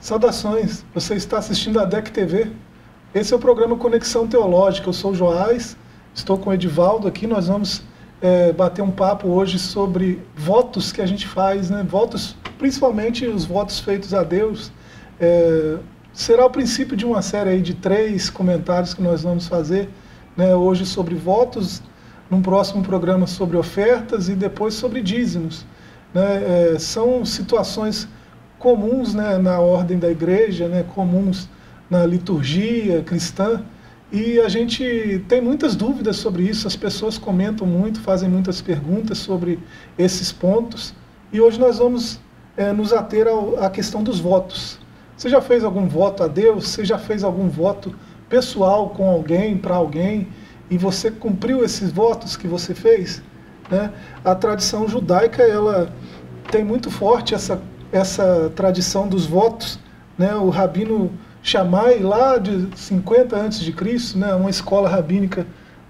Saudações, você está assistindo a DEC TV. Esse é o programa Conexão Teológica. Eu sou o Joás, estou com o Edivaldo aqui. Nós vamos bater um papo hoje sobre votos que a gente faz, né? Votos, principalmente os votos feitos a Deus. Será o princípio de uma série aí de 3 comentários que nós vamos fazer, né, hoje sobre votos, num próximo programa sobre ofertas e depois sobre dízimos. Né? São situações comuns, né, na ordem da igreja, né, comuns na liturgia cristã, e a gente tem muitas dúvidas sobre isso, as pessoas comentam muito, fazem muitas perguntas sobre esses pontos, e hoje nós vamos nos ater à questão dos votos. Você já fez algum voto a Deus? Você já fez algum voto pessoal com alguém, para alguém, e você cumpriu esses votos que você fez? Né? A tradição judaica, ela tem muito forte essa tradição dos votos, né? O Rabino Shammai, lá de 50 a.C., né? Uma escola rabínica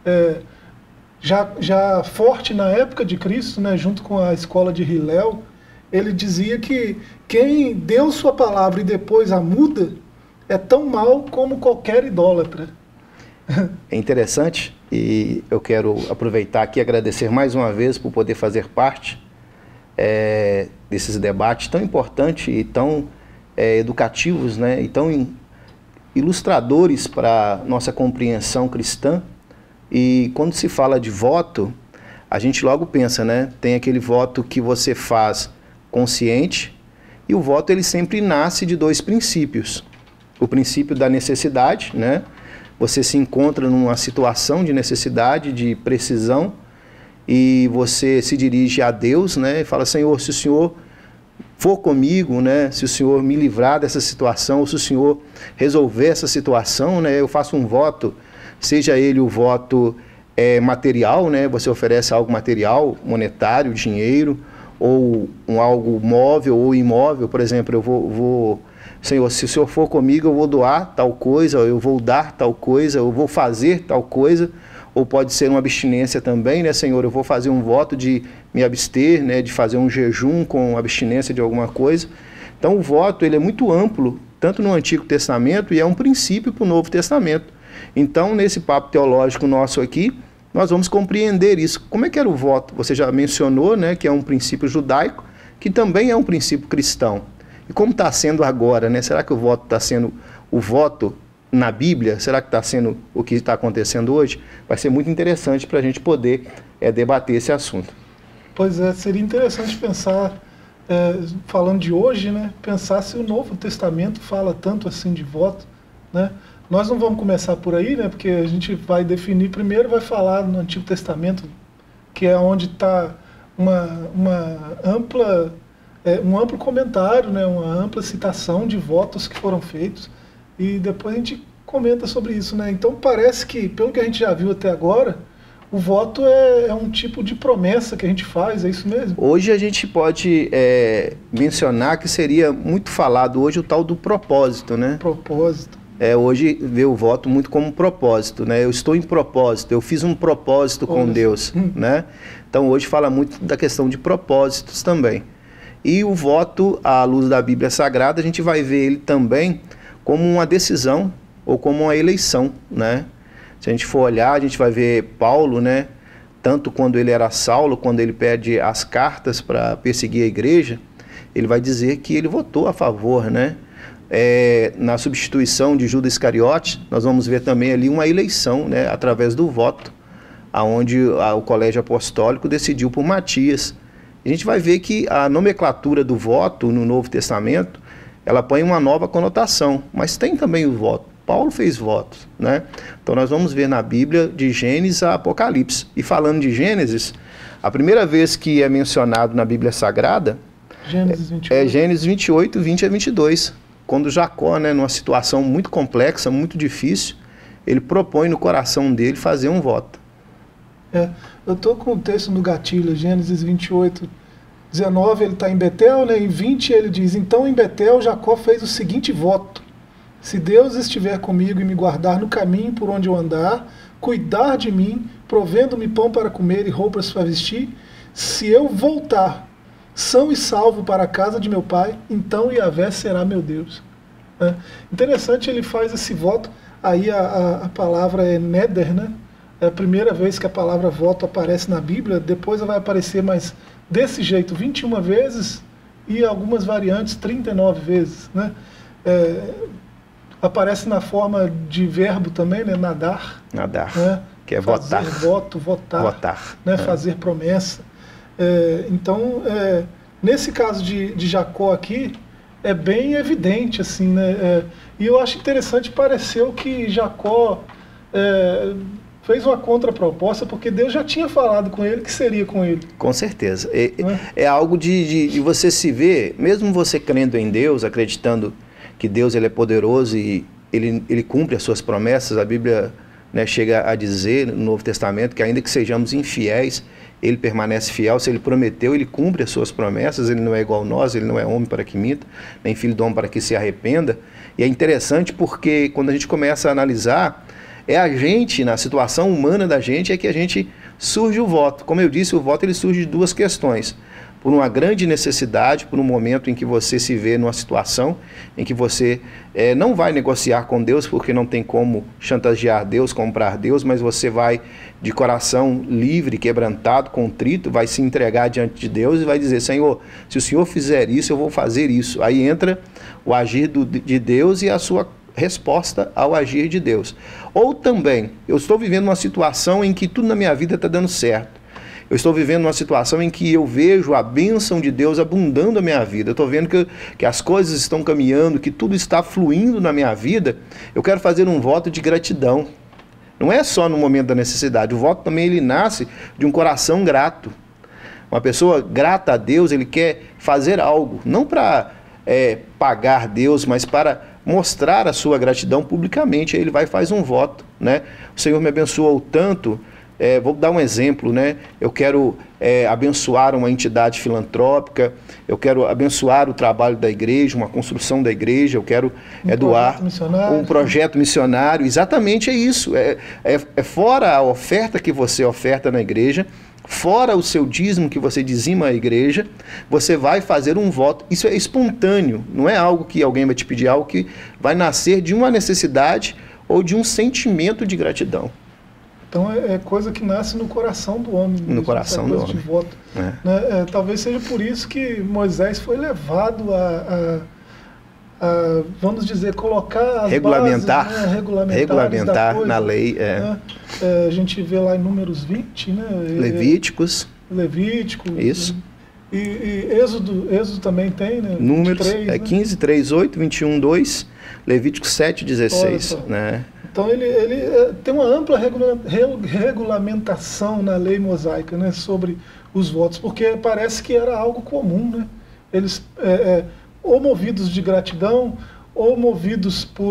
já forte na época de Cristo, né? Junto com a escola de Hillel, ele dizia que quem deu sua palavra e depois a muda é tão mal como qualquer idólatra. É interessante, e eu quero aproveitar aqui e agradecer mais uma vez por poder fazer parte desses debates tão importantes e tão educativos, né, e tão ilustradores para nossa compreensão cristã. E quando se fala de voto, a gente logo pensa, né, tem aquele voto que você faz consciente, e o voto ele sempre nasce de 2 princípios. O princípio da necessidade, né? Você se encontra numa situação de necessidade, de precisão, e você se dirige a Deus, né? E fala: Senhor, se o Senhor for comigo, né? Se o Senhor me livrar dessa situação, ou se o Senhor resolver essa situação, né? Eu faço um voto, seja ele o voto material, né? Você oferece algo material, monetário, dinheiro, ou algo móvel ou imóvel. Por exemplo, eu vou Senhor, se o Senhor for comigo, eu vou doar tal coisa, eu vou dar tal coisa, eu vou fazer tal coisa. Ou pode ser uma abstinência também, né, Senhor? Eu vou fazer um voto de me abster, né, de fazer um jejum com abstinência de alguma coisa. Então o voto ele é muito amplo, tanto no Antigo Testamento, e é um princípio para o Novo Testamento. Então, nesse papo teológico nosso aqui, nós vamos compreender isso. Como é que era o voto? Você já mencionou, né, que é um princípio judaico, que também é um princípio cristão. E como está sendo agora, né? Será que o voto está sendo o voto na Bíblia? Será que está sendo o que está acontecendo hoje? Vai ser muito interessante para a gente poder debater esse assunto. Pois é, seria interessante pensar, falando de hoje, né, pensar se o Novo Testamento fala tanto assim de voto, né? Nós não vamos começar por aí, né, porque a gente vai definir primeiro, vai falar no Antigo Testamento, que é onde está um amplo comentário, né, uma ampla citação de votos que foram feitos, e depois a gente comenta sobre isso, né? Então parece que, pelo que a gente já viu até agora, o voto é um tipo de promessa que a gente faz, é isso mesmo? Hoje a gente pode mencionar que seria muito falado hoje o tal do propósito, né? Propósito. Hoje vê o voto muito como propósito, né? Eu estou em propósito, eu fiz um propósito com Deus, né? Então hoje fala muito da questão de propósitos também. E o voto, à luz da Bíblia Sagrada, a gente vai ver ele também como uma decisão ou como uma eleição, né? Se a gente for olhar, a gente vai ver Paulo, né? Tanto quando ele era Saulo, quando ele pede as cartas para perseguir a igreja, ele vai dizer que ele votou a favor, né? Na substituição de Judas Iscariote, nós vamos ver também ali uma eleição, né, através do voto, aonde o colégio apostólico decidiu por Matias. A gente vai ver que a nomenclatura do voto no Novo Testamento, ela põe uma nova conotação, mas tem também o voto. Paulo fez votos, né? Então nós vamos ver na Bíblia de Gênesis a Apocalipse. E falando de Gênesis, a primeira vez que é mencionado na Bíblia Sagrada Gênesis 28. É Gênesis 28, 20 a 22. Quando Jacó, né, numa situação muito complexa, muito difícil, ele propõe no coração dele fazer um voto. Eu estou com o texto no gatilho, Gênesis 28, 19, ele está em Betel, né? Em 20 ele diz: então em Betel Jacó fez o seguinte voto: se Deus estiver comigo e me guardar no caminho por onde eu andar, cuidar de mim, provendo-me pão para comer e roupas para vestir, se eu voltar são e salvo para a casa de meu pai, então Yahvé será meu Deus. né? Interessante, ele faz esse voto, aí a palavra é neder, né? É a primeira vez que a palavra voto aparece na Bíblia, depois vai aparecer, mas desse jeito, 21 vezes e algumas variantes 39 vezes, né? Aparece na forma de verbo também, né? Nadar. Nadar, né? que é fazer votar. Voto, votar. Né? Fazer promessa. Então, nesse caso de Jacó aqui, é bem evidente, assim, né? E eu acho interessante, pareceu que Jacó fez uma contraproposta, porque Deus já tinha falado com ele que seria com ele. Com certeza. É algo de você se ver, mesmo você crendo em Deus, acreditando que Deus ele é poderoso e ele cumpre as suas promessas. A Bíblia, né, chega a dizer no Novo Testamento que ainda que sejamos infiéis, ele permanece fiel. Se ele prometeu, ele cumpre as suas promessas. Ele não é igual a nós, ele não é homem para que minta, nem filho do homem para que se arrependa. E é interessante porque quando a gente começa a analisar, é a gente, na situação humana da gente, é que a gente surge o voto. Como eu disse, o voto ele surge de duas questões. Por uma grande necessidade, por um momento em que você se vê numa situação em que você não vai negociar com Deus, porque não tem como chantagear Deus, comprar Deus, mas você vai de coração livre, quebrantado, contrito, vai se entregar diante de Deus e vai dizer: Senhor, se o Senhor fizer isso, eu vou fazer isso. Aí entra o agir de Deus e a sua resposta ao agir de Deus. Ou também, eu estou vivendo uma situação em que tudo na minha vida está dando certo. Eu estou vivendo uma situação em que eu vejo a bênção de Deus abundando na minha vida. Eu estou vendo que as coisas estão caminhando, que tudo está fluindo na minha vida. Eu quero fazer um voto de gratidão. Não é só no momento da necessidade. O voto também ele nasce de um coração grato. Uma pessoa grata a Deus, ele quer fazer algo, não para pagar Deus, mas para mostrar a sua gratidão publicamente. Aí ele vai e faz um voto, né? O Senhor me abençoou tanto. Vou dar um exemplo, né? Eu quero abençoar uma entidade filantrópica, eu quero abençoar o trabalho da igreja, uma construção da igreja, eu quero doar um projeto missionário. Exatamente, é isso. Fora a oferta que você oferta na igreja, fora o seu dízimo que você dizima a igreja, você vai fazer um voto. Isso é espontâneo, não é algo que alguém vai te pedir, algo que vai nascer de uma necessidade ou de um sentimento de gratidão. Então é coisa que nasce no coração do homem. No coração do homem. De voto. Né? Talvez seja por isso que Moisés foi levado a vamos dizer, colocar as regulamentar, bases, né? regulamentar coisa, na lei. Né? A gente vê lá em Números 20, né? Levíticos. Isso. E Êxodo também tem, né? Números 23, 15, 3, 8, 21, 2, Levíticos 7, 16. Né? Então ele tem uma ampla regulamentação na lei mosaica, né, sobre os votos, porque parece que era algo comum, né? Eles ou movidos de gratidão, ou movidos por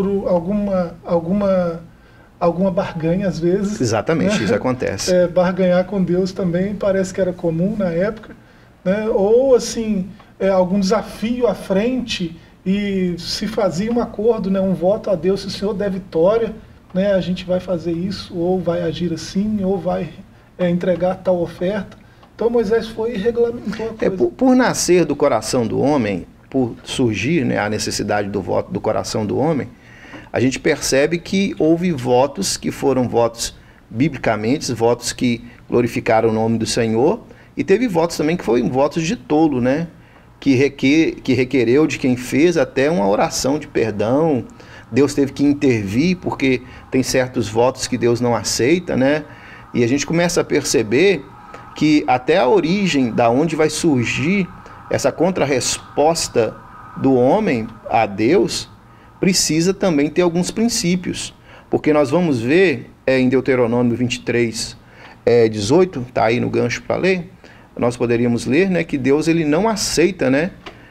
alguma barganha às vezes. Exatamente, né? Isso acontece. Barganhar com Deus também parece que era comum na época, né? Ou assim, algum desafio à frente e se fazia um acordo, né, um voto a Deus: se o Senhor der vitória, né, a gente vai fazer isso, ou vai agir assim, ou vai entregar tal oferta. Então Moisés foi e regulamentou a coisa. Por nascer do coração do homem, por surgir, né, a necessidade do voto do coração do homem, a gente percebe que houve votos que foram votos biblicamente, votos que glorificaram o nome do Senhor, e teve votos também que foram votos de tolo, né, que requereu de quem fez até uma oração de perdão. Deus teve que intervir, porque tem certos votos que Deus não aceita, né? E a gente começa a perceber que até a origem da onde vai surgir essa contrarresposta do homem a Deus precisa também ter alguns princípios. Porque nós vamos ver em Deuteronômio 23, 18, está aí no gancho para ler, nós poderíamos ler, né, que Deus ele não aceita, né,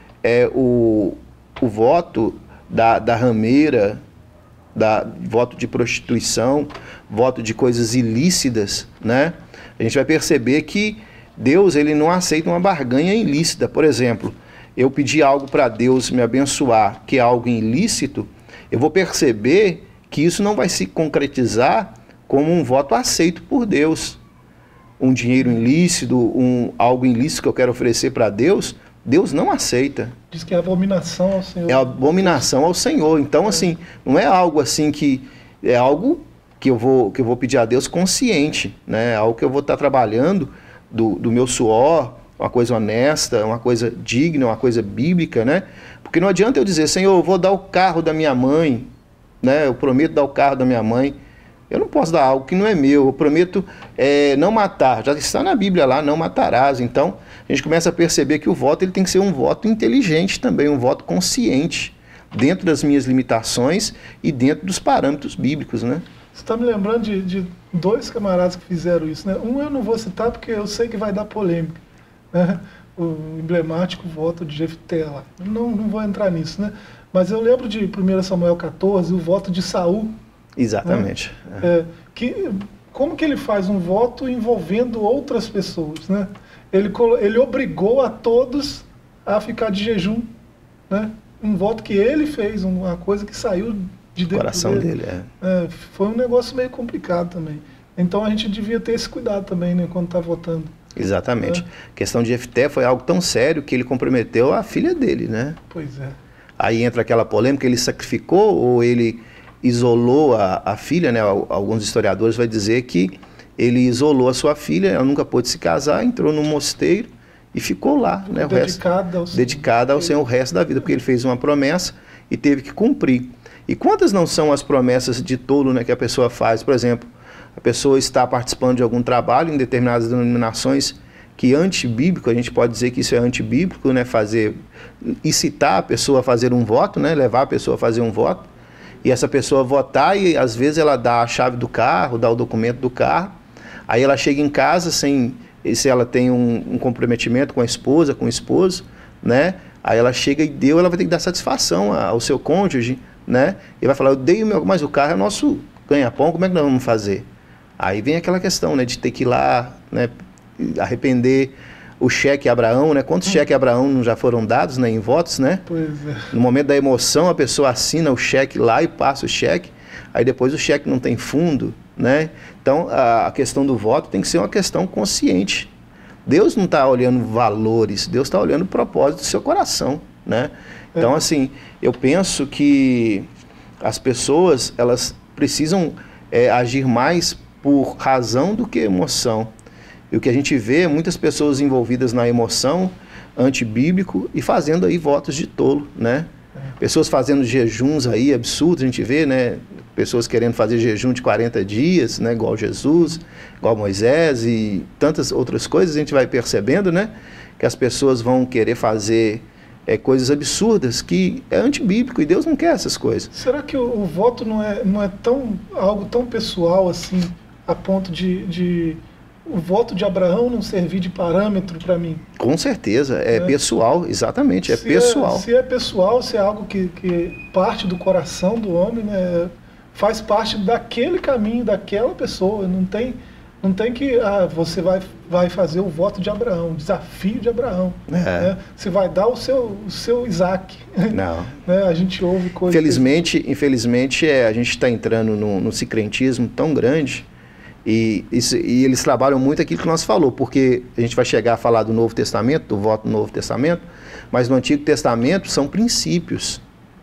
o voto da rameira, voto de prostituição, voto de coisas ilícitas, né? A gente vai perceber que Deus ele não aceita uma barganha ilícita. Por exemplo, eu pedir algo para Deus me abençoar, que é algo ilícito, eu vou perceber que isso não vai se concretizar como um voto aceito por Deus. Um dinheiro ilícito, algo ilícito que eu quero oferecer para Deus, Deus não aceita. Diz que é abominação ao Senhor. É abominação ao Senhor. Então, assim, não é algo assim que... É algo que eu vou pedir a Deus consciente, né? É algo que eu vou estar trabalhando do meu suor, uma coisa honesta, uma coisa digna, uma coisa bíblica, né? Porque não adianta eu dizer, Senhor, eu vou dar o carro da minha mãe, né? Eu prometo dar o carro da minha mãe. Eu não posso dar algo que não é meu. Eu prometo não matar. Já está na Bíblia lá, não matarás. Então, a gente começa a perceber que o voto ele tem que ser um voto inteligente também, um voto consciente, dentro das minhas limitações e dentro dos parâmetros bíblicos, né? Você está me lembrando de dois camaradas que fizeram isso, né? Um eu não vou citar porque eu sei que vai dar polêmica, né? O emblemático voto de Jefté lá. Não vou entrar nisso, né? Mas eu lembro de 1 Samuel 14, o voto de Saul. Exatamente. Né? Como que ele faz um voto envolvendo outras pessoas, né? Ele obrigou a todos a ficar de jejum, né? Um voto que ele fez, uma coisa que saiu de dentro do coração dele. Foi um negócio meio complicado também. Então a gente devia ter esse cuidado também, né, quando está votando. Exatamente. A questão de Jefté foi algo tão sério que ele comprometeu a filha dele, né? Pois é. Aí entra aquela polêmica, ele sacrificou ou ele isolou a filha, né? Alguns historiadores vão dizer que ele isolou a sua filha, ela nunca pôde se casar, entrou num mosteiro e ficou lá, né? Dedicada ao Senhor o resto da vida, porque ele fez uma promessa e teve que cumprir. E quantas não são as promessas de tolo, né, que a pessoa faz? Por exemplo, a pessoa está participando de algum trabalho em determinadas denominações que é antibíblico, a gente pode dizer que isso é antibíblico, né, incitar a pessoa a fazer um voto, né, levar a pessoa a fazer um voto, e essa pessoa votar e às vezes ela dá a chave do carro, dá o documento do carro, aí ela chega em casa se ela tem um comprometimento com a esposa, com o esposo, né, aí ela chega e ela vai ter que dar satisfação ao seu cônjuge, né, e vai falar, eu dei o meu, mas o carro é nosso ganha-pão, como é que nós vamos fazer? Aí vem aquela questão, né, de ter que ir lá, né, arrepender o cheque Abraão, né? Quantos cheques Abraão não já foram dados, né, em votos, né? Pois é. No momento da emoção, a pessoa assina o cheque lá e passa o cheque, aí depois o cheque não tem fundo, né? Então, a questão do voto tem que ser uma questão consciente. Deus não está olhando valores, Deus está olhando o propósito do seu coração, né? Então, assim, eu penso que as pessoas, elas precisam agir mais por razão do que emoção. E o que a gente vê é muitas pessoas envolvidas na emoção, antibíblico, e fazendo aí votos de tolo, né? Pessoas fazendo jejuns aí absurdos, a gente vê, né? Pessoas querendo fazer jejum de 40 dias, né? Igual Jesus, igual Moisés e tantas outras coisas, a gente vai percebendo, né? Que as pessoas vão querer fazer coisas absurdas, que é antibíblico, e Deus não quer essas coisas. Será que o voto não é algo tão pessoal assim, a ponto de o voto de Abraão não servir de parâmetro para mim? Com certeza, pessoal, exatamente, pessoal. Se é pessoal, se é algo que parte do coração do homem, né, faz parte daquele caminho, daquela pessoa, não tem que você vai fazer o voto de Abraão, o desafio de Abraão. Né? Você vai dar o seu Isaac. Não. Né? A gente ouve coisas... Infelizmente a gente está entrando no sincretismo tão grande, e eles trabalham muito aquilo que nós falou, porque a gente vai chegar a falar do Novo Testamento, do voto do Novo Testamento, mas no Antigo Testamento são princípios,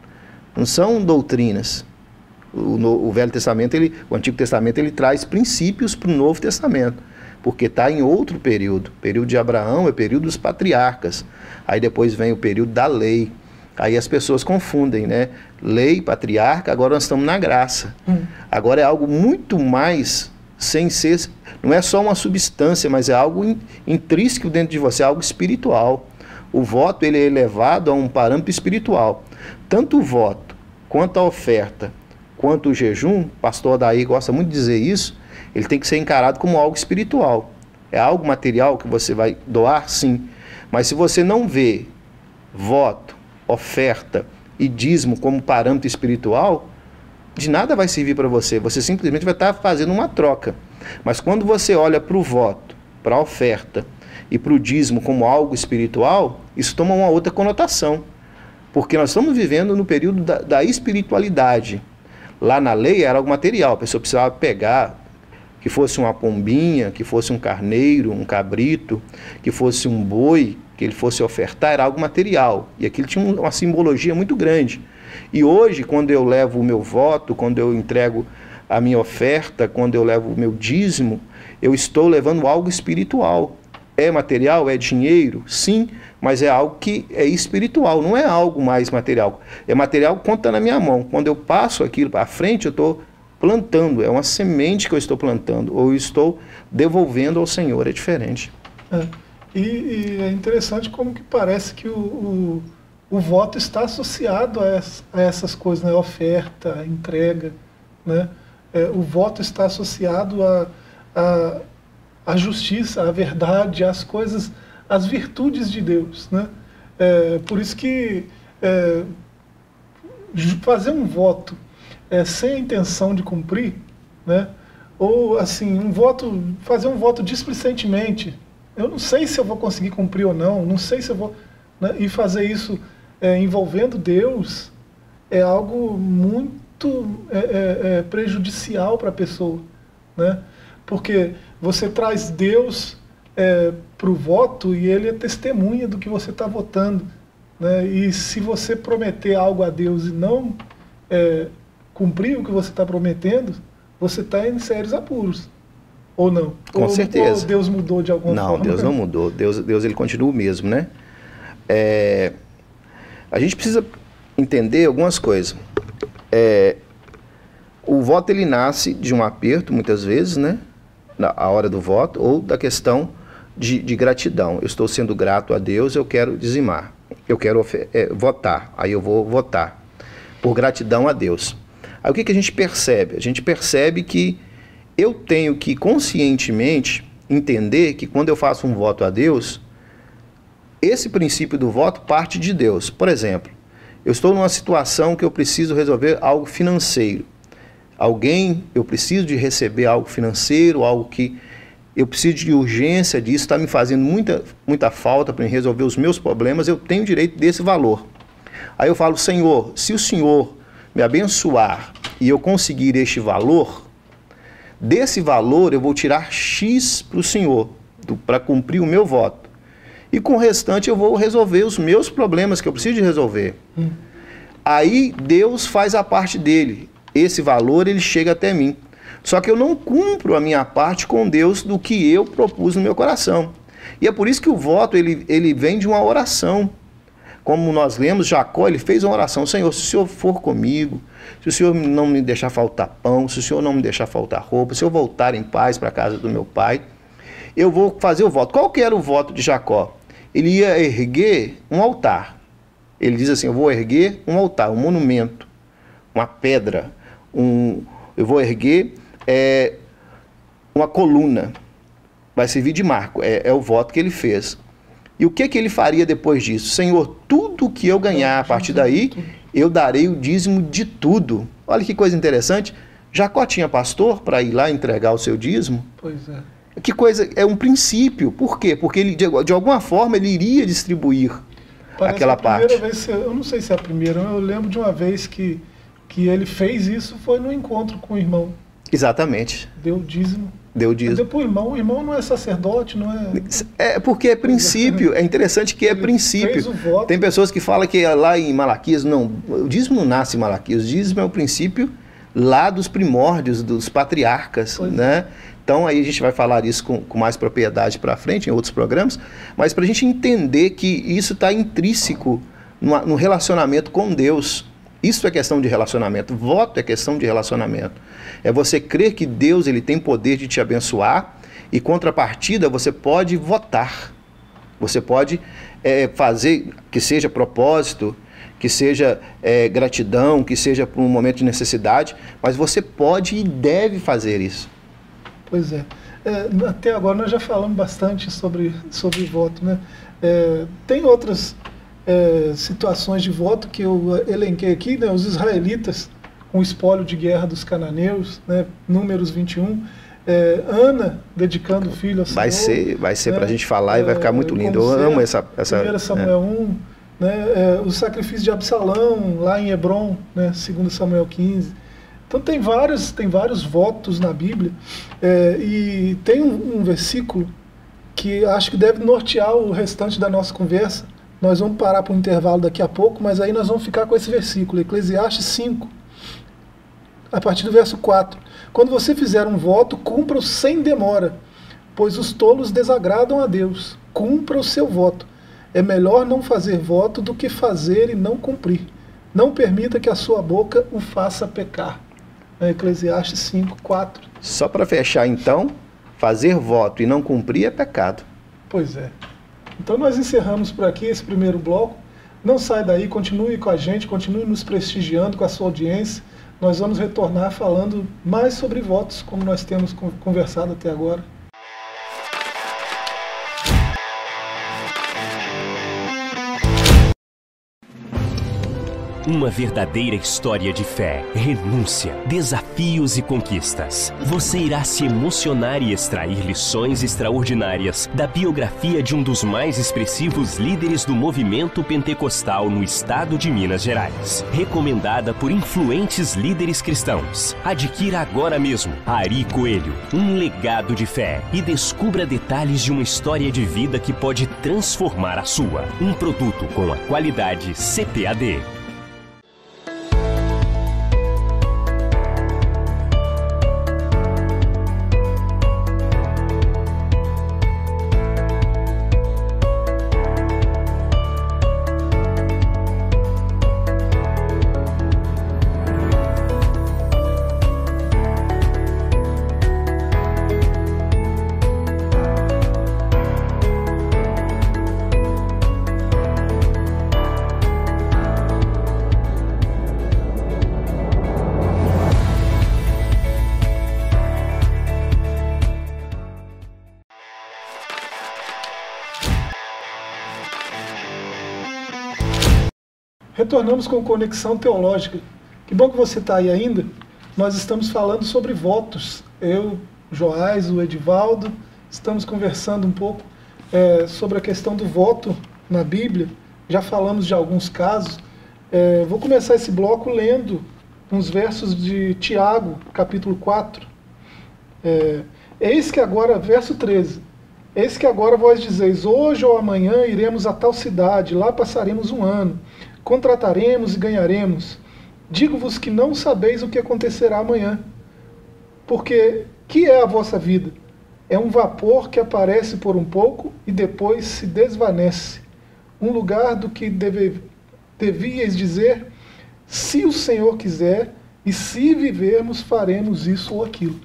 não são doutrinas. O Velho Testamento, o Antigo Testamento, ele traz princípios para o Novo Testamento, porque está em outro período. O período de Abraão é o período dos patriarcas, aí depois vem o período da lei. Aí as pessoas confundem, né? Lei, patriarca, agora nós estamos na graça. Agora é algo muito mais, sem ser, não é só uma substância, mas é algo intrínseco dentro de você, é algo espiritual. O voto, ele é elevado a um parâmetro espiritual. Tanto o voto, quanto a oferta, quanto o jejum, o pastor Adair gosta muito de dizer isso, ele tem que ser encarado como algo espiritual. É algo material que você vai doar, sim. Mas se você não vê voto, oferta e dízimo como parâmetro espiritual, de nada vai servir para você. Você simplesmente vai estar fazendo uma troca. Mas quando você olha para o voto, para a oferta e para o dízimo como algo espiritual, isso toma uma outra conotação. Porque nós estamos vivendo no período da espiritualidade. Lá na lei era algo material, a pessoa precisava pegar, que fosse uma pombinha, que fosse um carneiro, um cabrito, que fosse um boi, que ele fosse ofertar era algo material, e aquilo tinha uma simbologia muito grande. E hoje, quando eu levo o meu voto, quando eu entrego a minha oferta, quando eu levo o meu dízimo, eu estou levando algo espiritual. É material? É dinheiro? Sim, mas é algo que é espiritual, não é algo mais material. É material quando está na minha mão. Quando eu passo aquilo para frente, eu estou plantando, é uma semente que eu estou plantando, ou eu estou devolvendo ao Senhor, é diferente. E é interessante como que parece que o voto está associado a essas coisas, né? A oferta, a entrega, né? O voto está associado à justiça, à verdade, às coisas, às virtudes de Deus, né? Por isso que fazer um voto sem a intenção de cumprir, né? Ou assim, fazer um voto displicentemente, eu não sei se eu vou conseguir cumprir ou não sei se eu vou, né? E fazer isso envolvendo Deus é algo muito prejudicial para a pessoa, né? Porque você traz Deus para o voto e ele é testemunha do que você está votando, né? E se você prometer algo a Deus e não cumprir o que você está prometendo, você está em sérios apuros. Ou não? Com certeza. Ou Deus mudou de alguma forma? Não, Deus não mudou. Deus ele continua o mesmo, né? A gente precisa entender algumas coisas. O voto ele nasce de um aperto, muitas vezes, né? A hora do voto, ou da questão de gratidão. Eu estou sendo grato a Deus, eu quero dizimar. Eu quero votar, aí eu vou votar por gratidão a Deus. Aí o que a gente percebe? A gente percebe que eu tenho que conscientemente entender que quando eu faço um voto a Deus, esse princípio do voto parte de Deus. Por exemplo, eu estou numa situação que eu preciso resolver algo financeiro. Eu preciso de receber algo financeiro, algo que eu preciso de urgência disso, está me fazendo muita falta para resolver os meus problemas, eu tenho direito desse valor. Aí eu falo, Senhor, se o Senhor me abençoar e eu conseguir este valor, desse valor eu vou tirar X para o Senhor, para cumprir o meu voto. E com o restante eu vou resolver os meus problemas que eu preciso de resolver. Aí Deus faz a parte dele. Esse valor ele chega até mim. Só que eu não cumpro a minha parte com Deus do que eu propus no meu coração. E é por isso que o voto ele vem de uma oração. Como nós lemos, Jacó ele fez uma oração. Senhor, se o Senhor for comigo, se o Senhor não me deixar faltar pão, se o Senhor não me deixar faltar roupa, se eu voltar em paz para a casa do meu pai, eu vou fazer o voto. Qual que era o voto de Jacó? Ele ia erguer um altar. Ele diz assim, eu vou erguer um altar, um monumento, uma pedra, eu vou erguer uma coluna, vai servir de marco, é o voto que ele fez. E o que ele faria depois disso? Senhor, tudo que eu ganhar a partir daí, eu darei o dízimo de tudo. Olha que coisa interessante, Jacó tinha pastor para ir lá entregar o seu dízimo? Pois é. Que coisa, é um princípio, por quê? Porque ele, de alguma forma ele iria distribuir aquela parte. Vez, eu não sei se é a primeira, eu lembro de uma vez que ele fez isso, foi no encontro com o irmão. Exatamente. Deu dízimo. Deu dízimo. Deu para o irmão não é sacerdote, não é... É porque é princípio, é interessante que é princípio. Fez o voto. Tem pessoas que falam que lá em Malaquias, não, o dízimo não nasce em Malaquias, o dízimo é o princípio lá dos primórdios, dos patriarcas, né? Então aí a gente vai falar isso com mais propriedade para frente, em outros programas, mas para a gente entender que isso está intrínseco no relacionamento com Deus. Isso é questão de relacionamento, voto é questão de relacionamento. É você crer que Deus ele tem poder de te abençoar e, contrapartida, você pode votar. Você pode fazer que seja propósito, que seja gratidão, que seja por um momento de necessidade, mas você pode e deve fazer isso. Pois é. Até agora nós já falamos bastante sobre voto, né? Tem outras situações de voto que eu elenquei aqui, né? Os israelitas com o espólio de guerra dos cananeus, né? Números 21, Ana dedicando o filho ao Senhor. Vai ser para a gente falar e vai ficar muito lindo. Eu amo essa 1 Samuel 1, né? O sacrifício de Absalão lá em Hebron, né? 2 Samuel 15. Então tem vários votos na Bíblia, e tem um versículo que acho que deve nortear o restante da nossa conversa. Nós vamos parar para um intervalo daqui a pouco, mas aí nós vamos ficar com esse versículo, Eclesiastes 5, a partir do verso 4. Quando você fizer um voto, cumpra-o sem demora, pois os tolos desagradam a Deus. Cumpra o seu voto. É melhor não fazer voto do que fazer e não cumprir. Não permita que a sua boca o faça pecar. Eclesiastes 5, 4. Só para fechar então, fazer voto e não cumprir é pecado. Pois é. Então nós encerramos por aqui esse primeiro bloco. Não sai daí, continue com a gente, continue nos prestigiando com a sua audiência. Nós vamos retornar falando mais sobre votos, como nós temos conversado até agora. Uma verdadeira história de fé, renúncia, desafios e conquistas. Você irá se emocionar e extrair lições extraordinárias da biografia de um dos mais expressivos líderes do movimento pentecostal no estado de Minas Gerais. Recomendada por influentes líderes cristãos. Adquira agora mesmo Ari Coelho, um legado de fé, e descubra detalhes de uma história de vida que pode transformar a sua. Um produto com a qualidade CPAD. Retornamos com Conexão Teológica. Que bom que você está aí ainda. Nós estamos falando sobre votos. Eu, Joás, o Edivaldo, estamos conversando um pouco sobre a questão do voto na Bíblia. Já falamos de alguns casos. Vou começar esse bloco lendo uns versos de Tiago, capítulo 4. Eis que agora, verso 13. Eis que agora vós dizeis, hoje ou amanhã iremos a tal cidade, lá passaremos um ano. Contrataremos e ganharemos. Digo-vos que não sabeis o que acontecerá amanhã. Porque que é a vossa vida? É um vapor que aparece por um pouco e depois se desvanece. Um lugar do que devíeis dizer, se o Senhor quiser, e se vivermos, faremos isso ou aquilo.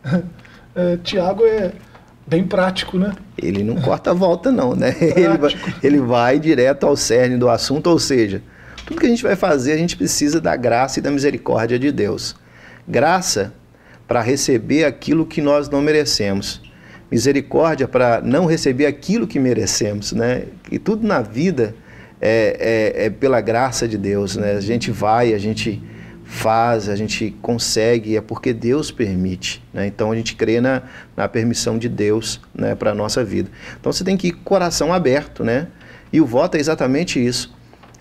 Tiago é bem prático, né? Ele não corta a volta não, né? Ele vai direto ao cerne do assunto, ou seja, tudo que a gente vai fazer, a gente precisa da graça e da misericórdia de Deus. Graça para receber aquilo que nós não merecemos. Misericórdia para não receber aquilo que merecemos, né? E tudo na vida é pela graça de Deus, né? A gente vai, a gente faz, a gente consegue, é porque Deus permite, né? Então a gente crê na permissão de Deus, né, para a nossa vida. Então você tem que ir com o coração aberto, né? E o voto é exatamente isso.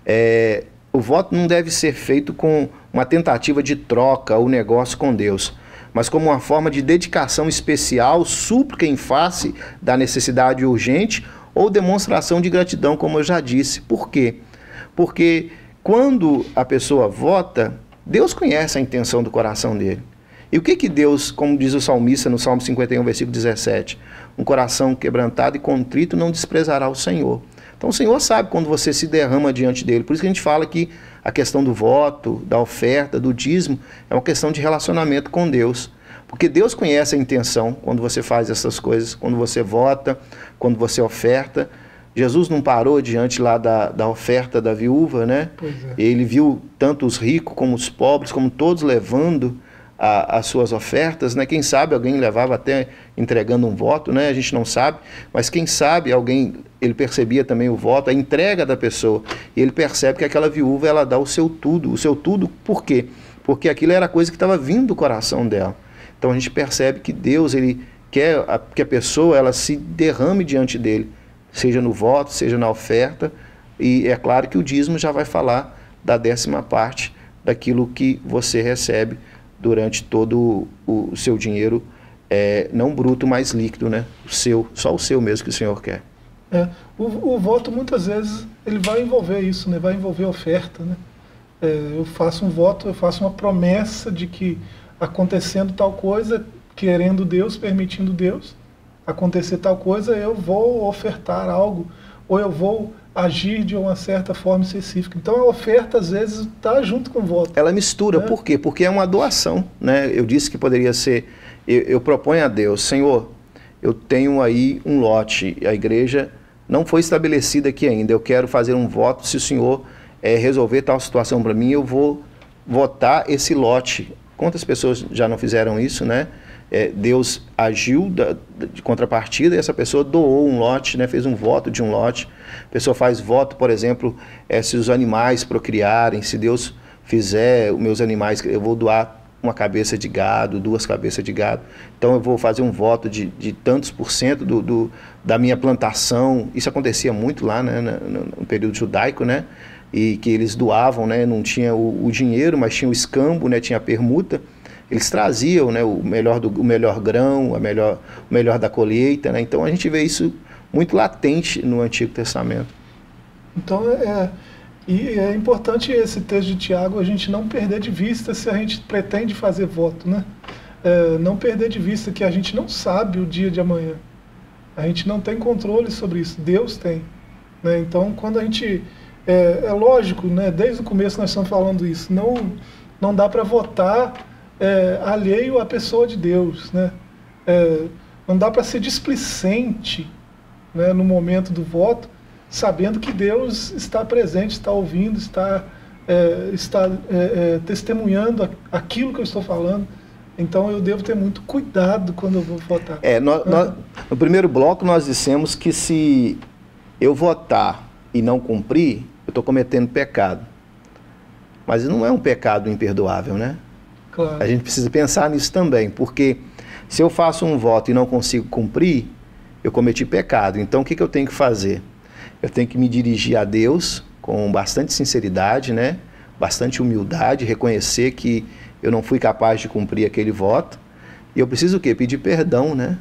O voto não deve ser feito com uma tentativa de troca ou negócio com Deus, mas como uma forma de dedicação especial, súplica em face da necessidade urgente ou demonstração de gratidão, como eu já disse. Por quê? Porque quando a pessoa vota, Deus conhece a intenção do coração dele. E o que Deus, como diz o salmista no Salmo 51, versículo 17, um coração quebrantado e contrito não desprezará o Senhor. Então o Senhor sabe quando você se derrama diante dele. Por isso que a gente fala que a questão do voto, da oferta, do dízimo, é uma questão de relacionamento com Deus. Porque Deus conhece a intenção quando você faz essas coisas, quando você vota, quando você oferta. Jesus não parou diante lá da oferta da viúva, né? Pois é. Ele viu tanto os ricos como os pobres, como todos levando as suas ofertas, né? Quem sabe alguém levava até entregando um voto, né? A gente não sabe, mas quem sabe alguém, ele percebia também o voto, a entrega da pessoa, e ele percebe que aquela viúva, ela dá o seu tudo por quê? Porque aquilo era a coisa que estava vindo do coração dela. Então a gente percebe que Deus, ele quer que a pessoa, ela se derrame diante dele, seja no voto, seja na oferta, e é claro que o dízimo já vai falar da 10ª parte daquilo que você recebe durante todo o seu dinheiro não bruto, mas líquido, né? Só o seu mesmo que o Senhor quer. O voto, muitas vezes, ele vai envolver isso, né? Vai envolver oferta, né? Eu faço um voto, eu faço uma promessa de que acontecendo tal coisa, querendo Deus, permitindo Deus, acontecer tal coisa, eu vou ofertar algo, ou eu vou agir de uma certa forma específica. Então a oferta, às vezes, está junto com o voto. Ela mistura, por quê? Porque é uma doação, né? Eu disse que poderia ser, eu proponho a Deus, Senhor, eu tenho aí um lote, a igreja não foi estabelecida aqui ainda, eu quero fazer um voto, se o Senhor resolver tal situação para mim, eu vou votar esse lote. Quantas pessoas já não fizeram isso, né? Deus agiu de contrapartida e essa pessoa doou um lote, né? Fez um voto de um lote. A pessoa faz voto, por exemplo, se os animais procriarem, se Deus fizer os meus animais, eu vou doar uma cabeça de gado, 2 cabeças de gado. Então eu vou fazer um voto de tantos por cento da minha plantação. Isso acontecia muito lá, né, no período judaico, né? E que eles doavam, né? Não tinha o dinheiro, mas tinha o escambo, né? Tinha a permuta. Eles traziam, né, o melhor grão, o melhor da colheita, né? Então a gente vê isso muito latente no Antigo Testamento. Então e é importante esse texto de Tiago a gente não perder de vista se a gente pretende fazer voto, né? Não perder de vista que a gente não sabe o dia de amanhã. A gente não tem controle sobre isso, Deus tem, né? Então quando a gente... É lógico, né? Desde o começo nós estamos falando isso, não dá para votar alheio à pessoa de Deus, né? Não dá para ser displicente, né, no momento do voto, sabendo que Deus está presente, está ouvindo, está testemunhando aquilo que eu estou falando. Então eu devo ter muito cuidado quando eu vou votar. No primeiro bloco nós dissemos que se eu votar e não cumprir, eu estou cometendo pecado. Mas não é um pecado imperdoável, né? Claro. A gente precisa pensar nisso também, porque se eu faço um voto e não consigo cumprir, eu cometi pecado. Então o que eu tenho que fazer? Eu tenho que me dirigir a Deus com bastante sinceridade, né? Bastante humildade, reconhecer que eu não fui capaz de cumprir aquele voto. E eu preciso o quê? Pedir perdão, né?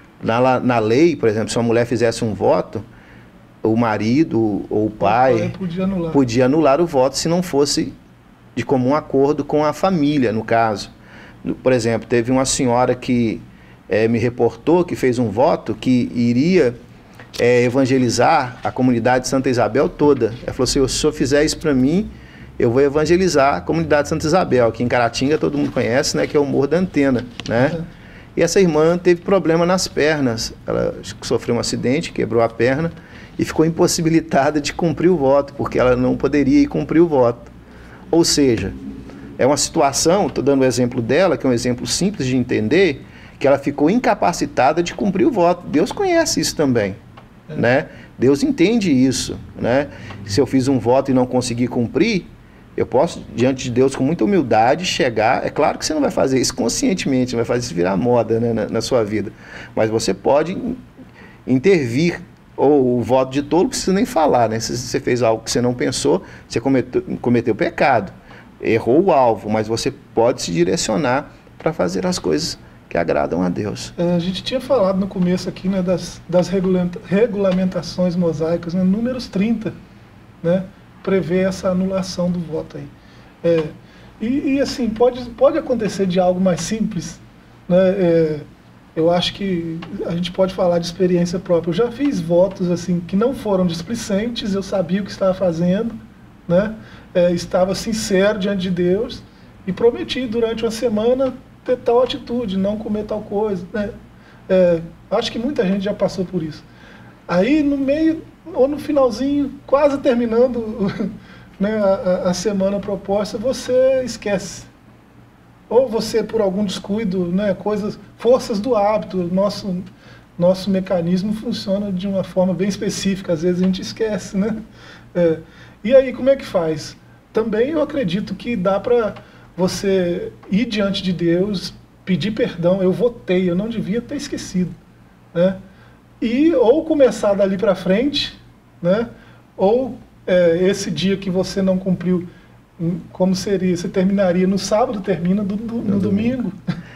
Na lei, por exemplo, se uma mulher fizesse um voto, o marido ou o pai podia anular o voto se não fosse de comum acordo com a família, no caso. Por exemplo, teve uma senhora que me reportou que fez um voto que iria evangelizar a comunidade de Santa Isabel toda. Ela falou assim, se eu fizer isso para mim, eu vou evangelizar a comunidade de Santa Isabel. Aqui em Caratinga todo mundo conhece, né, que é o Morro da Antena, né? E essa irmã teve problema nas pernas. Ela sofreu um acidente, quebrou a perna e ficou impossibilitada de cumprir o voto, porque ela não poderia ir cumprir o voto. Ou seja, é uma situação, estou dando o exemplo dela, que é um exemplo simples de entender, que ela ficou incapacitada de cumprir o voto. Deus conhece isso também, né? Deus entende isso, né? Se eu fiz um voto e não consegui cumprir, eu posso, diante de Deus, com muita humildade, chegar... É claro que você não vai fazer isso conscientemente, vai fazer isso virar moda, né, na sua vida. Mas você pode intervir. Ou o voto de tolo, não precisa nem falar, né? Se você fez algo que você não pensou, você cometeu pecado, errou o alvo, mas você pode se direcionar para fazer as coisas que agradam a Deus. A gente tinha falado no começo aqui, né, das regulamentações mosaicas, né, números 30, né, prevê essa anulação do voto aí. E assim, pode acontecer de algo mais simples, né? Eu acho que a gente pode falar de experiência própria. Eu já fiz votos assim que não foram displicentes, eu sabia o que estava fazendo, né? Estava sincero diante de Deus e prometi durante uma semana ter tal atitude, não comer tal coisa, né? Acho que muita gente já passou por isso. Aí no meio, ou no finalzinho, quase terminando né, a semana proposta, você esquece. Ou você, por algum descuido, né, forças do hábito, nosso mecanismo funciona de uma forma bem específica, às vezes a gente esquece, né? E aí, como é que faz? Também eu acredito que dá para você ir diante de Deus, pedir perdão, eu votei, eu não devia ter esquecido, né? E ou começar dali para frente, né? Ou esse dia que você não cumpriu, como seria? Você terminaria no sábado, termina no domingo.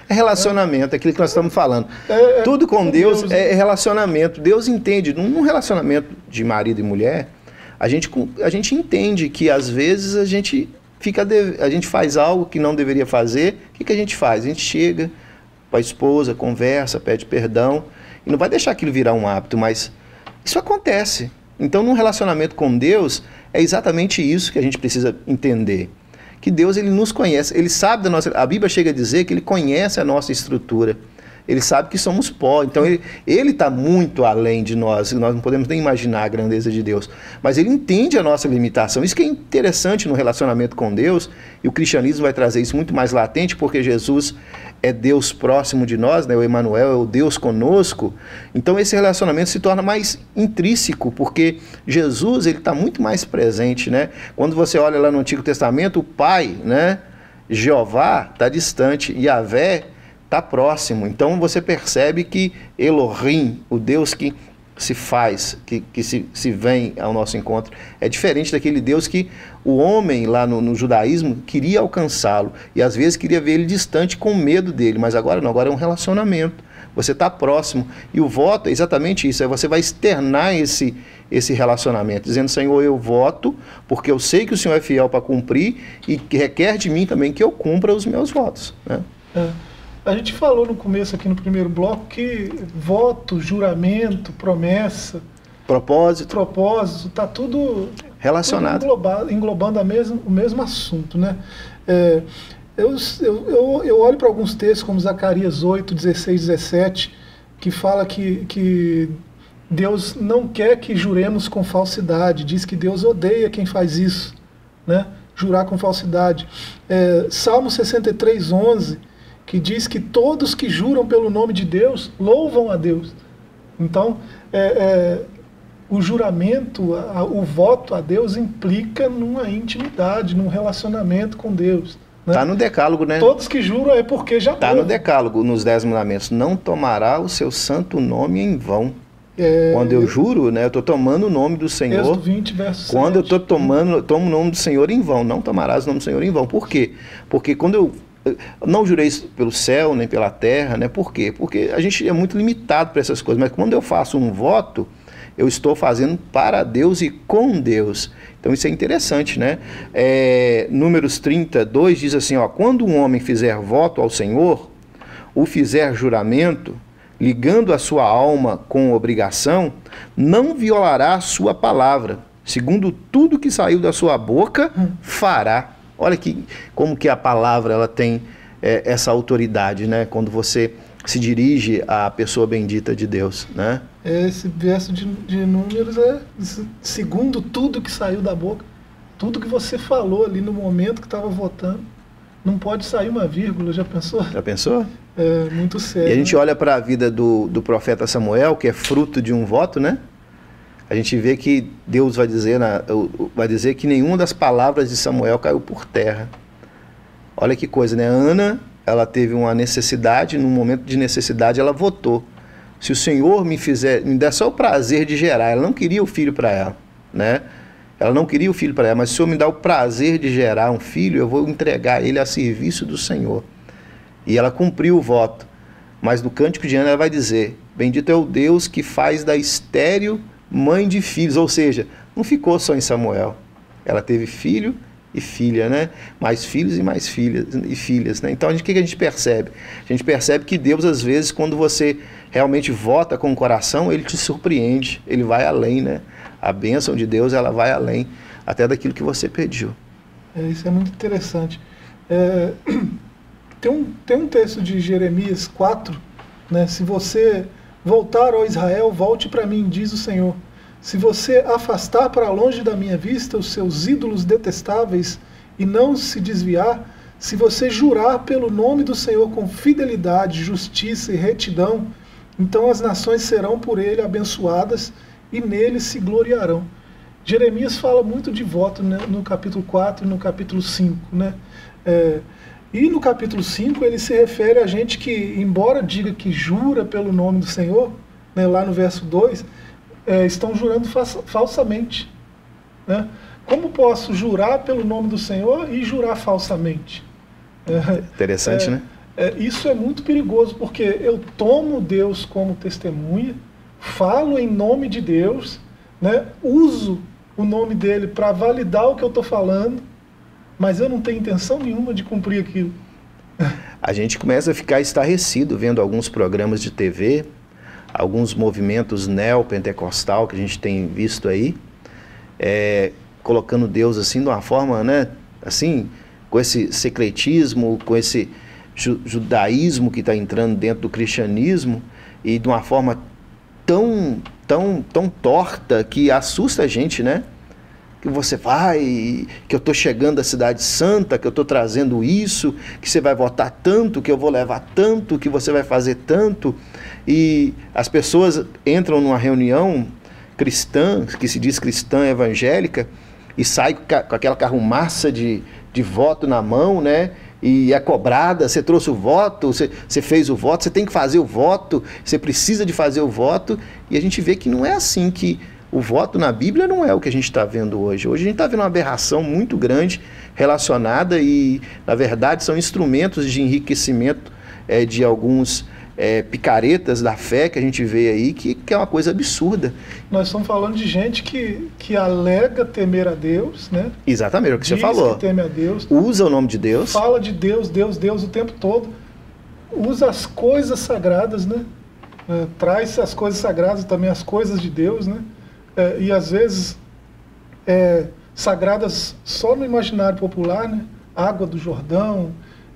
É relacionamento, é aquilo que nós estamos falando. Tudo com Deus é relacionamento. Deus entende, num relacionamento de marido e mulher, a gente entende que às vezes a gente faz algo que não deveria fazer. O que a gente faz? A gente chega para a esposa, conversa, pede perdão, e não vai deixar aquilo virar um hábito, mas isso acontece. Então, num relacionamento com Deus, é exatamente isso que a gente precisa entender. Que Deus, ele nos conhece, ele sabe da nossa... A Bíblia chega a dizer que ele conhece a nossa estrutura. Ele sabe que somos pó. Então, ele está muito além de nós. Nós não podemos nem imaginar a grandeza de Deus. Mas ele entende a nossa limitação. Isso que é interessante no relacionamento com Deus. E o cristianismo vai trazer isso muito mais latente, porque Jesus é Deus próximo de nós, né? O Emmanuel é o Deus conosco. Então, esse relacionamento se torna mais intrínseco, porque Jesus está muito mais presente, né? Quando você olha lá no Antigo Testamento, o Pai, né? Jeová está distante, Yahvé está próximo. Então você percebe que Elohim, o Deus que se faz, que se vem ao nosso encontro, é diferente daquele Deus que o homem lá no judaísmo queria alcançá-lo e às vezes queria ver ele distante com medo dele, mas agora não, agora é um relacionamento. Você está próximo. E o voto é exatamente isso, você vai externar esse relacionamento, dizendo: Senhor, eu voto porque eu sei que o Senhor é fiel para cumprir e que requer de mim também que eu cumpra os meus votos, né? A gente falou no começo aqui no primeiro bloco que voto, juramento, promessa, propósito, está tudo relacionado, englobando o mesmo assunto, né? Eu olho para alguns textos como Zacarias 8, 16, 17, que fala que Deus não quer que juremos com falsidade, diz que Deus odeia quem faz isso, né? Jurar com falsidade. Salmo 63, 11, que diz que todos que juram pelo nome de Deus louvam a Deus. Então, o juramento, o voto a Deus implica numa intimidade, num relacionamento com Deus. Está no decálogo, né? Todos que juram é porque já está no decálogo, nos 10 mandamentos. Não tomará o seu santo nome em vão. Quando eu juro, né, eu estou tomando o nome do Senhor. Êxodo 20, verso 7. Quando eu tomo o nome do Senhor em vão. Não tomarás o nome do Senhor em vão. Por quê? Porque quando eu não jurei pelo céu, nem pela terra, né? Por quê? Porque a gente é muito limitado para essas coisas, mas quando eu faço um voto, eu estou fazendo para Deus e com Deus. Então isso é interessante, né? Números 32 diz assim, ó: quando um homem fizer voto ao Senhor, ou fizer juramento, ligando a sua alma com obrigação, não violará a sua palavra, segundo tudo que saiu da sua boca, fará. Olha como que a palavra ela tem essa autoridade, né? Quando você se dirige à pessoa bendita de Deus, né? Esse verso de Números segundo tudo que saiu da boca, tudo que você falou ali no momento que estava votando, não pode sair uma vírgula, já pensou? Já pensou? É muito sério. E a gente olha para a vida do profeta Samuel, que é fruto de um voto, né? A gente vê que Deus vai dizer que nenhuma das palavras de Samuel caiu por terra. Olha que coisa, né? Ana, ela teve uma necessidade, num momento de necessidade ela votou. Se o Senhor me der só o prazer de gerar, ela não queria o filho para ela, né? Ela não queria o filho para ela, mas se o Senhor me dá o prazer de gerar um filho, eu vou entregar ele a serviço do Senhor. E ela cumpriu o voto. Mas no Cântico de Ana ela vai dizer: bendito é o Deus que faz da estéril mãe de filhos, ou seja, não ficou só em Samuel. Ela teve filho e filha, né? Mais filhos e mais filhas e filhas, né? Então, o que a gente percebe? A gente percebe que Deus, às vezes, quando você realmente vota com o coração, ele te surpreende, ele vai além, né? A bênção de Deus, ela vai além, até daquilo que você pediu. Isso é muito interessante. Tem um texto de Jeremias 4, né? Se você voltar, ó Israel, volte para mim, diz o Senhor. Se você afastar para longe da minha vista os seus ídolos detestáveis e não se desviar, se você jurar pelo nome do Senhor com fidelidade, justiça e retidão, então as nações serão por ele abençoadas e nele se gloriarão. Jeremias fala muito de voto, né, no capítulo 4 e no capítulo 5, né? E no capítulo 5 ele se refere a gente que, embora diga que jura pelo nome do Senhor, né, lá no verso 2, estão jurando falsamente, né? Como posso jurar pelo nome do Senhor e jurar falsamente? Interessante, né? Isso é muito perigoso, porque eu tomo Deus como testemunha, falo em nome de Deus, né, uso o nome dele para validar o que eu estou falando, mas eu não tenho intenção nenhuma de cumprir aquilo. A gente começa a ficar estarrecido vendo alguns programas de TV, alguns movimentos neopentecostal que a gente tem visto aí, colocando Deus assim de uma forma, né, assim, com esse secretismo, com esse judaísmo que está entrando dentro do cristianismo, e de uma forma tão torta que assusta a gente, né? Que você vai, que eu estou chegando à cidade santa, que eu estou trazendo isso, que você vai votar tanto, que eu vou levar tanto, que você vai fazer tanto. E as pessoas entram numa reunião cristã, que se diz cristã evangélica, e sai com aquela carrumaça de voto na mão, né? E é cobrada, você trouxe o voto, você fez o voto, você tem que fazer o voto, você precisa de fazer o voto, e a gente vê que não é assim, que o voto na Bíblia não é o que a gente está vendo hoje. Hoje a gente está vendo uma aberração muito grande relacionada e, na verdade, são instrumentos de enriquecimento de alguns picaretas da fé que a gente vê aí, que é uma coisa absurda. Nós estamos falando de gente que alega temer a Deus, né? Exatamente, é o que você falou. Que teme a Deus. Usa o nome de Deus. Fala de Deus, Deus, Deus o tempo todo. Usa as coisas sagradas, né? Traz as coisas sagradas também, as coisas de Deus, né? E às vezes sagradas só no imaginário popular, né? Água do Jordão,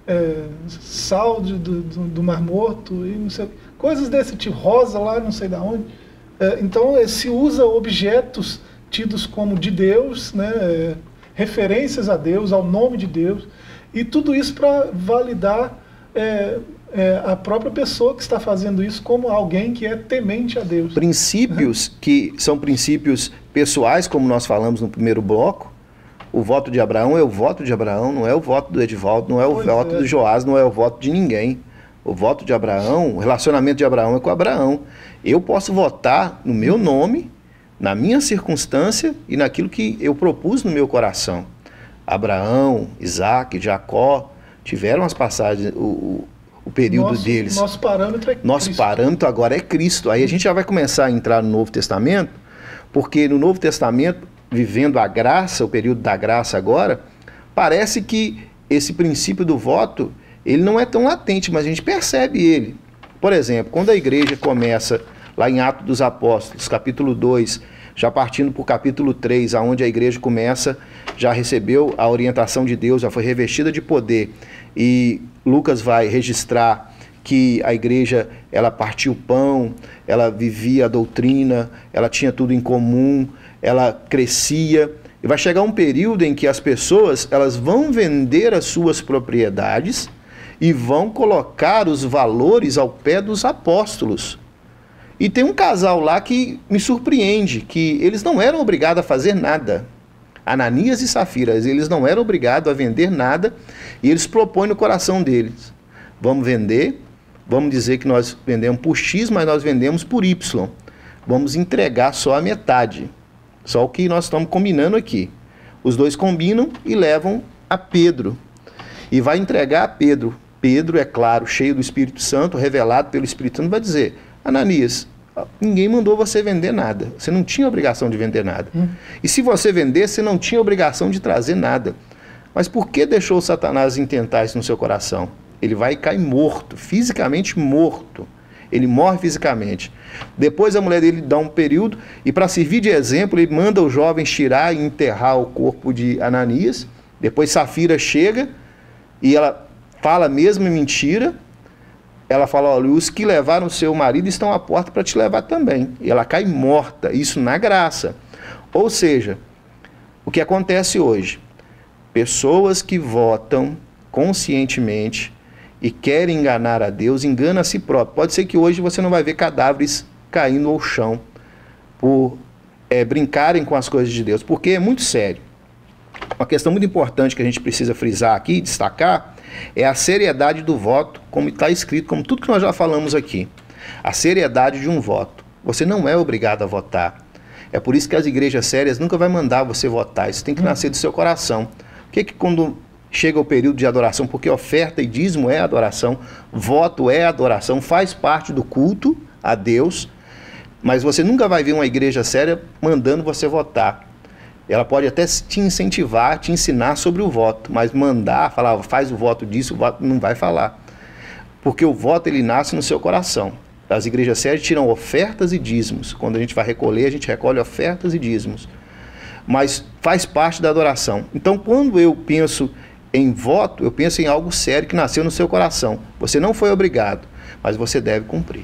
sal do Mar Morto, e não sei, coisas desse tipo, rosa lá, não sei de onde. Então se usa objetos tidos como de Deus, né? Referências a Deus, ao nome de Deus, e tudo isso para validar a própria pessoa que está fazendo isso como alguém que é temente a Deus. Princípios que são princípios pessoais, como nós falamos no primeiro bloco. O voto de Abraão é o voto de Abraão, não é o voto do Edivaldo, não é o voto do Joás, não é o voto de ninguém. O voto de Abraão, o relacionamento de Abraão é com Abraão. Eu posso votar no meu nome, na minha circunstância e naquilo que eu propus no meu coração. Abraão, Isaac, Jacó tiveram as passagens, o período deles. Nosso parâmetro é Cristo. Nosso parâmetro agora é Cristo. Aí a gente já vai começar a entrar no Novo Testamento, porque no Novo Testamento, vivendo a graça, o período da graça agora, parece que esse princípio do voto, ele não é tão latente, mas a gente percebe ele. Por exemplo, quando a igreja começa, lá em Atos dos Apóstolos, capítulo 2, já partindo para o capítulo 3, onde a igreja começa, já recebeu a orientação de Deus, já foi revestida de poder, e Lucas vai registrar que a igreja, ela partia o pão, ela vivia a doutrina, ela tinha tudo em comum, ela crescia, e vai chegar um período em que as pessoas, elas vão vender as suas propriedades e vão colocar os valores ao pé dos apóstolos. E tem um casal lá que me surpreende, que eles não eram obrigados a fazer nada. Ananias e Safira, eles não eram obrigados a vender nada, e eles propõem no coração deles: vamos vender, vamos dizer que nós vendemos por X, mas nós vendemos por Y. Vamos entregar só a metade, só o que nós estamos combinando aqui. Os dois combinam e levam a Pedro, e vai entregar a Pedro. Pedro, é claro, cheio do Espírito Santo, revelado pelo Espírito Santo, vai dizer: Ananias, ninguém mandou você vender nada. Você não tinha obrigação de vender nada. E se você vender, você não tinha obrigação de trazer nada. Mas por que deixou Satanás intentar isso no seu coração? Ele vai cair morto, fisicamente morto. Ele morre fisicamente. Depois a mulher dele dá um período, e para servir de exemplo, ele manda os jovens tirar e enterrar o corpo de Ananias. Depois Safira chega e ela fala a mesma mentira. Ela fala: olha, os que levaram seu marido estão à porta para te levar também. E ela cai morta, isso na graça. Ou seja, o que acontece hoje? Pessoas que votam conscientemente e querem enganar a Deus, enganam a si próprio. Pode ser que hoje você não vai ver cadáveres caindo ao chão por brincarem com as coisas de Deus, porque é muito sério. Uma questão muito importante que a gente precisa frisar aqui, destacar, é a seriedade do voto, como está escrito, como tudo que nós já falamos aqui. A seriedade de um voto. Você não é obrigado a votar. É por isso que as igrejas sérias nunca vão mandar você votar. Isso tem que nascer do seu coração. Por que quando chega o período de adoração, porque oferta e dízimo é adoração, voto é adoração, faz parte do culto a Deus, mas você nunca vai ver uma igreja séria mandando você votar. Ela pode até te incentivar, te ensinar sobre o voto, mas mandar, falar, faz o voto disso, o voto não vai falar. Porque o voto, ele nasce no seu coração. As igrejas sérias tiram ofertas e dízimos. Quando a gente vai recolher, a gente recolhe ofertas e dízimos. Mas faz parte da adoração. Então, quando eu penso em voto, eu penso em algo sério que nasceu no seu coração. Você não foi obrigado, mas você deve cumprir.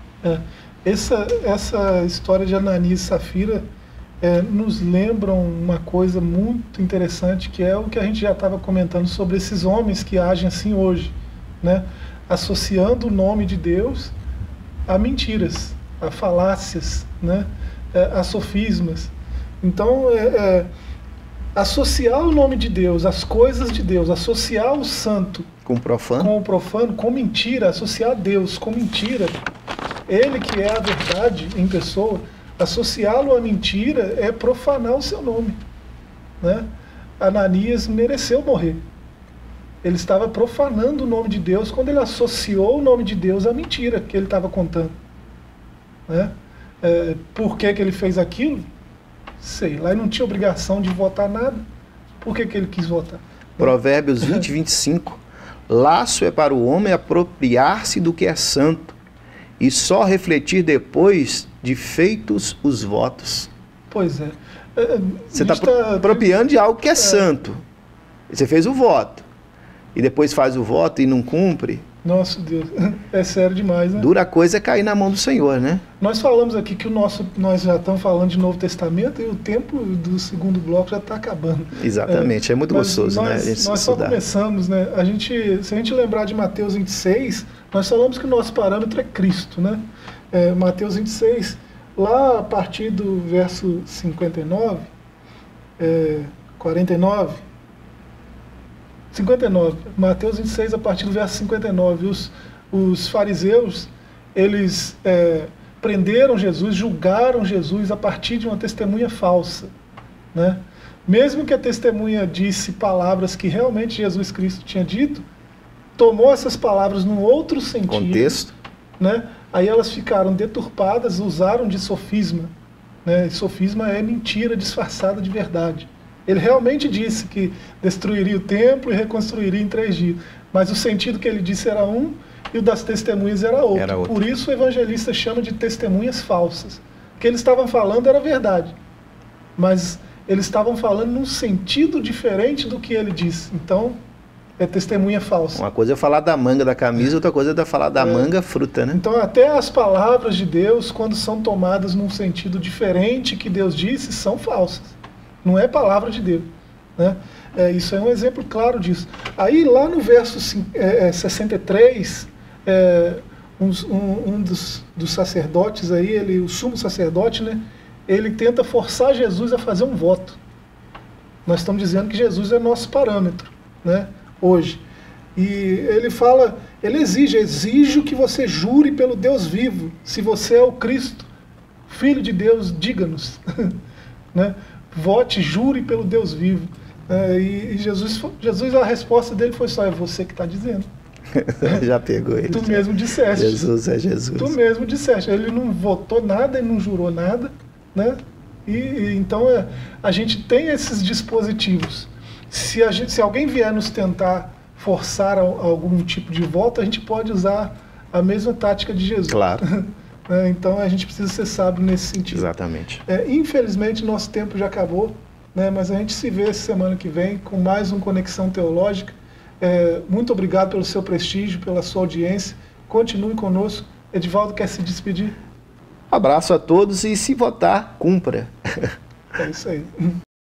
Essa história de Ananias e Safira nos lembram uma coisa muito interessante, que é o que a gente já estava comentando sobre esses homens que agem assim hoje, né? Associando o nome de Deus a mentiras, a falácias, né? A sofismas. Então, associar o nome de Deus, as coisas de Deus, associar o santo com o profano, com mentira, associar Deus com mentira, ele que é a verdade em pessoa, associá-lo à mentira é profanar o seu nome, né? Ananias mereceu morrer. Ele estava profanando o nome de Deus quando ele associou o nome de Deus à mentira que ele estava contando, né? Por que ele fez aquilo? Sei lá, ele não tinha obrigação de votar nada. Por que ele quis votar? Provérbios 20, 25. Laço é para o homem apropriar-se do que é santo, e só refletir depois de feitos os votos. Pois é. Você está apropriando de algo que é santo. Você fez o voto, e depois faz o voto e não cumpre. Nossa Deus, é sério demais, né? Dura coisa é cair na mão do Senhor, né? Nós falamos aqui que nós já estamos falando de Novo Testamento e o tempo do segundo bloco já está acabando. Exatamente, é muito gostoso, né? Nós só começamos, né? Se a gente lembrar de Mateus 26, nós falamos que o nosso parâmetro é Cristo, né? Mateus 26, lá a partir do verso 59, 59, Mateus 26, a partir do verso 59, os fariseus, eles prenderam Jesus, julgaram Jesus a partir de uma testemunha falsa, né? Mesmo que a testemunha disse palavras que realmente Jesus Cristo tinha dito, tomou essas palavras num outro sentido. Contexto. Né? Aí elas ficaram deturpadas, usaram de sofisma, né? Sofisma é mentira disfarçada de verdade. Ele realmente disse que destruiria o templo e reconstruiria em 3 dias. Mas o sentido que ele disse era um e o das testemunhas era outro. Por isso o evangelista chama de testemunhas falsas. O que eles estavam falando era verdade. Mas eles estavam falando num sentido diferente do que ele disse. Então, é testemunha falsa. Uma coisa é falar da manga da camisa, outra coisa é falar da manga fruta, né? Então, até as palavras de Deus, quando são tomadas num sentido diferente que Deus disse, são falsas. Não é palavra de Deus, né? Isso é um exemplo claro disso. Aí lá no verso 63, um dos sacerdotes aí, o sumo sacerdote, né? Ele tenta forçar Jesus a fazer um voto. Nós estamos dizendo que Jesus é nosso parâmetro, né? Hoje. E ele fala, ele exige que você jure pelo Deus vivo. Se você é o Cristo, Filho de Deus, diga-nos. Né? Vote, jure pelo Deus vivo. E Jesus, a resposta dele foi só, é você que está dizendo. Já pegou ele. Tu mesmo disseste. Jesus é Jesus. Tu mesmo disseste. Ele não votou nada, ele não jurou nada, né? Então a gente tem esses dispositivos. Se alguém vier nos tentar forçar algum tipo de voto, a gente pode usar a mesma tática de Jesus. Claro. Então a gente precisa ser sábio nesse sentido. Exatamente. Infelizmente nosso tempo já acabou, né? Mas a gente se vê semana que vem com mais um Conexão Teológica. Muito obrigado pelo seu prestígio, pela sua audiência. Continue conosco. Edivaldo quer se despedir? Abraço a todos e se votar, cumpra. É isso aí.